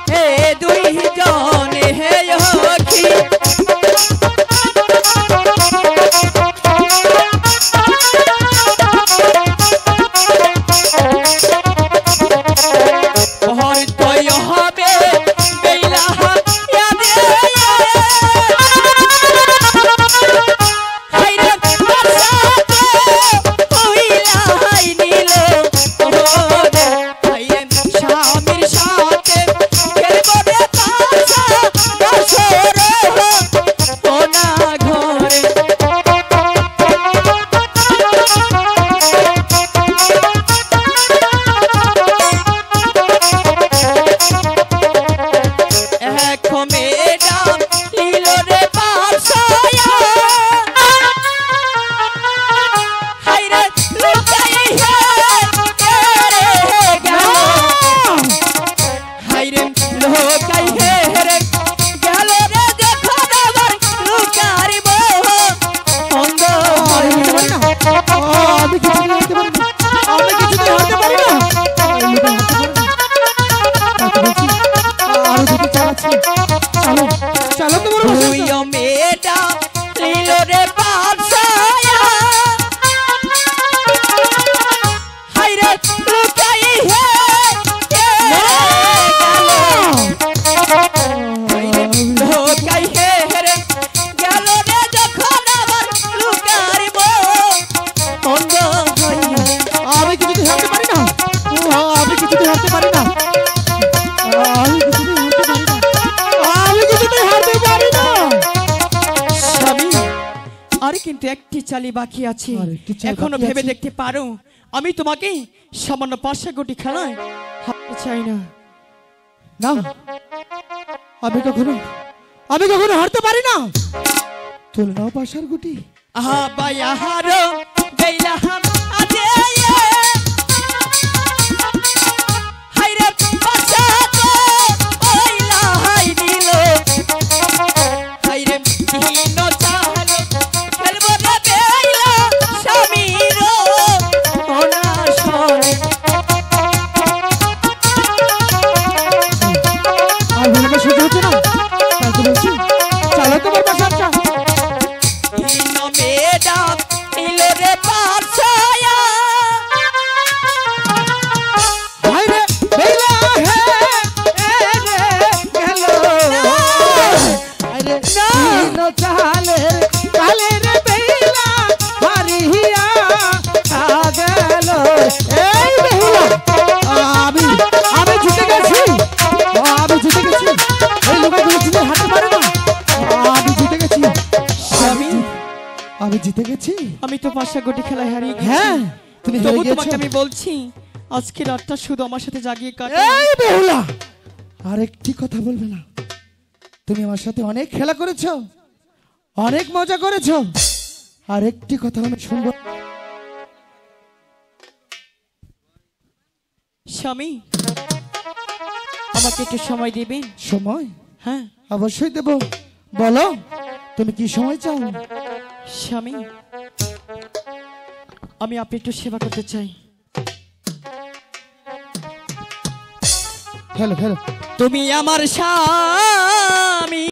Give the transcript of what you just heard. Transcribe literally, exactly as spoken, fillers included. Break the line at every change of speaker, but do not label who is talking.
কিন্তু একটি চালি বাকি আছে, এখনো ভেবে দেখতে পারো আমি তোমাকে সামান্য পাশা গুটি খেলায় হারতে চাই না।
না, আমি কখনো আমি কখনো হারতে পারি না। তোর নাও পাশার গুটি।
আহা বাই আহারো বেইলাহাম আজে হাইরে পাশা তো ওইলা হাই দিল হাইরে দিন চালো খেলবো রে বেইলা স্বামীর ওনা সরে।
আর বলবে সহ্য হচ্ছে না, তাই তো বলছি চলো তোমার পাশাটা। আমি জিতে গেছি।
আমি তো পাশা গুটি খেলায় হারিয়ে গেছি।
হ্যাঁ তুমি
তবু
হেরে
তোমাকে
গেছো।
আমি বলছি আজকে রাতটা শুধু আমার সাথে জাগিয়ে কাটো।
এই বেহুলা, আরেকটি কথা বলবে না। তুমি আমার সাথে অনেক খেলা করেছো, অনেক মজা করেছো, আরেকটি কথা আমি শুনবো।
স্বামী আমাকে একটু সময় দিবেন?
সময়?
হ্যাঁ
অবশ্যই দেব। বলো তুমি কি সময় চাও?
স্বামী আমি আপনি একটু সেবা করতে চাই।
হ্যালো হ্যালো
তুমি আমার স্বামী।